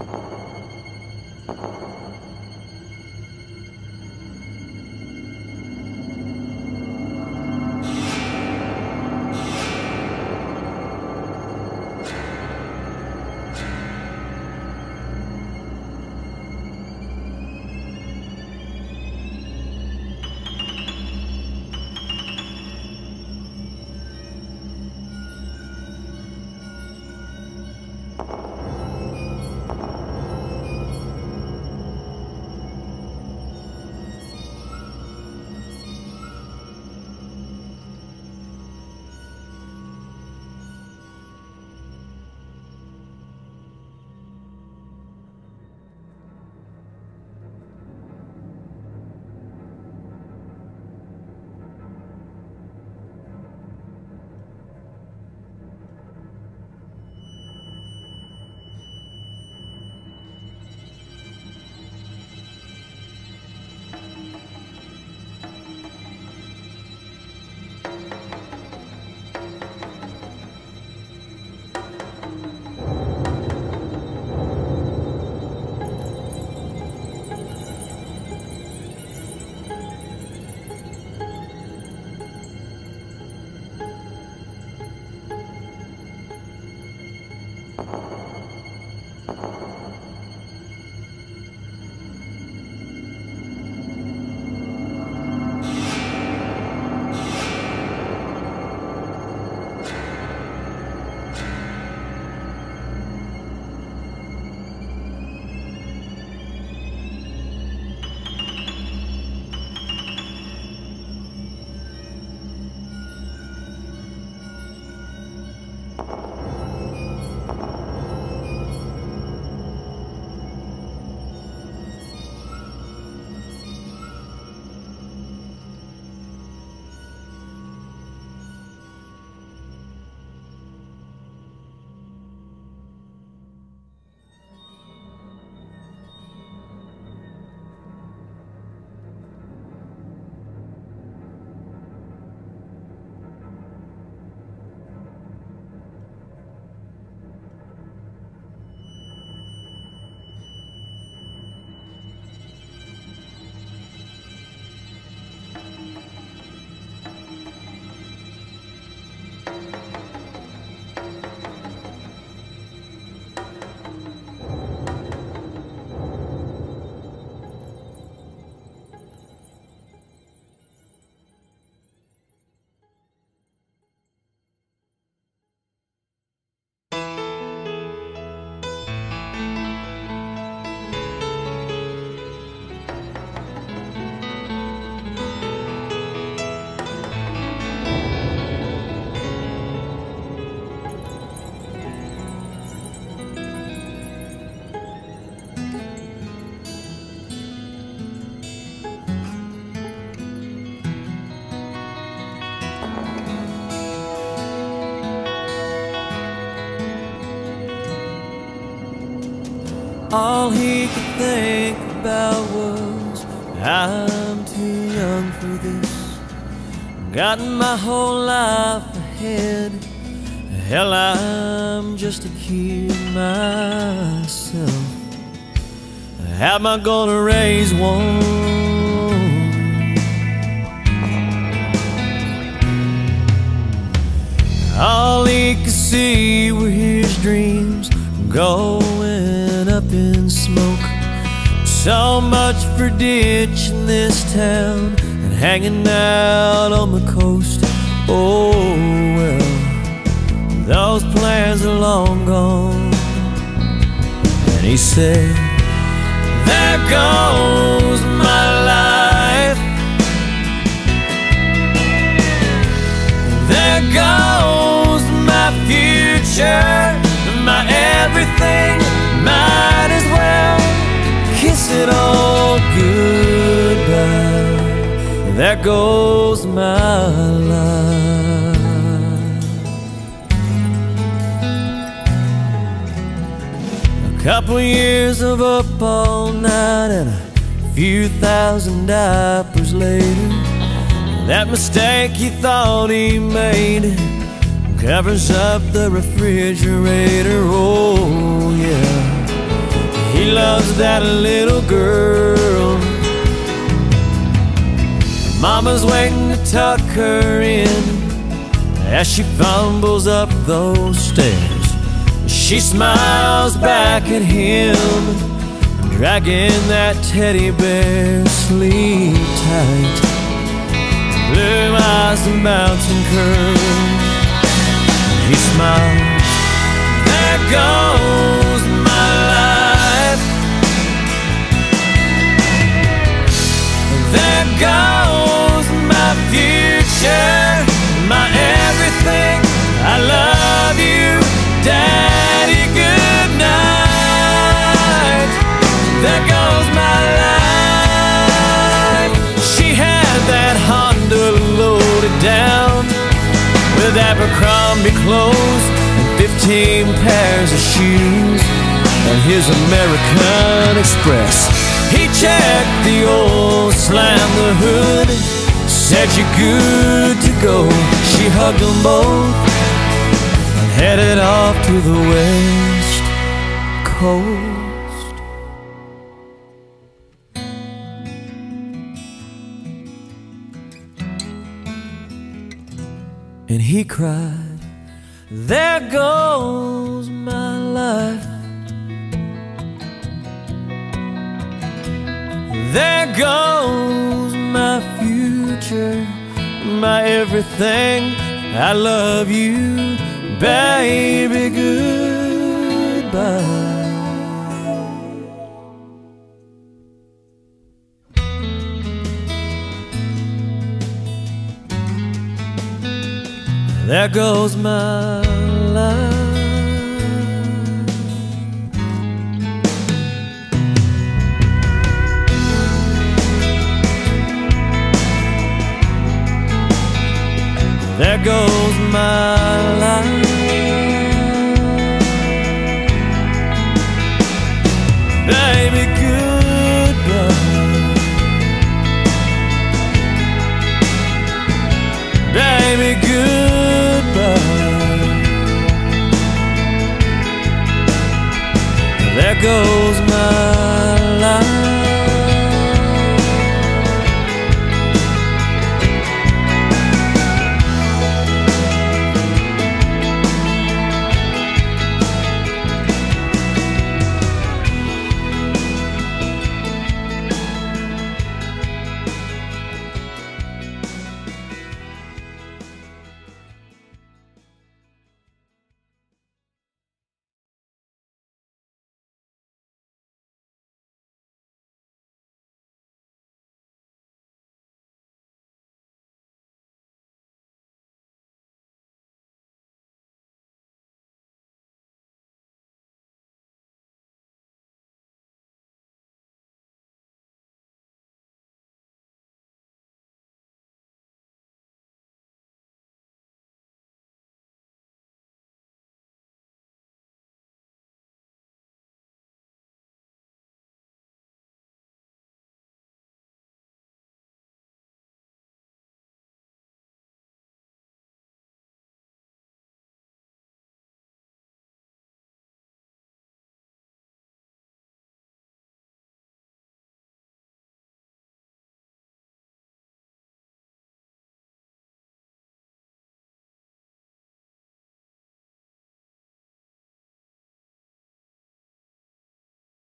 All he could think about was, I'm too young for this. Got my whole life ahead. Hell, I'm just a kid myself. How am I gonna raise one? All he could see were his dreams going up in smoke. So much for ditching this town and hanging out on the coast. Oh well, those plans are long gone. And he said, there goes my life. There goes my future, my everything. Might as well kiss it all goodbye. There goes my life. A couple years of up all night and a few thousand diapers later, that mistake he thought he made covers up the refrigerator. Oh yeah, He loves that little girl. Mama's waiting to tuck her in as she fumbles up those stairs. She smiles back at him, dragging that teddy bear sleep tight. Blue eyes and bouncing curls. He smiles. There goes my life. There goes my future, my everything. I love you, Daddy, good night. There goes my life. She had that Honda loaded down with Abercrombie clothes and 15 pairs of shoes, and his American Express. He checked the oil, slammed the hood, said you're good to go. She hugged them both and headed off to the West Coast. And he cried, there goes my life. There goes my future, my everything. I love you, baby, goodbye. There goes my life. There goes my life. Baby, goodbye. Baby, goodbye. There goes my